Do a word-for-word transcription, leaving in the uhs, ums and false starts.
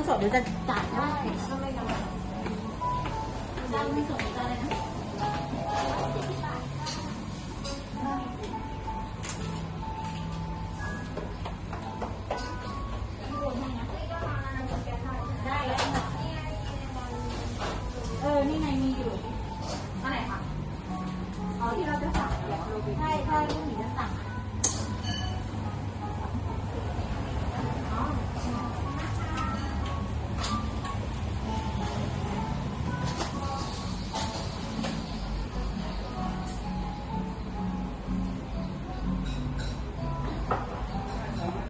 สดหรือจะจ่ายได้ก็ไม่กำไรได้ไม่สดจะอะไรนะได้แล้วเออนี่ไงมีอยู่อันไหนคะอ๋อที่เราจะสั่งใช่ใช่ที่หนูจะสั่ง